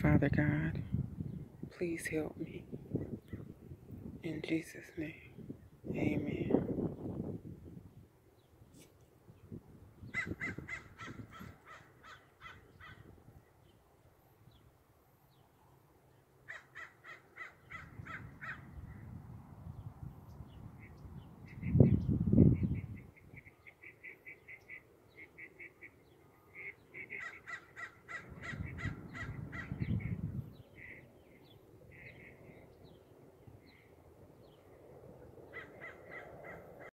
Father God, please help me. In Jesus' name, amen.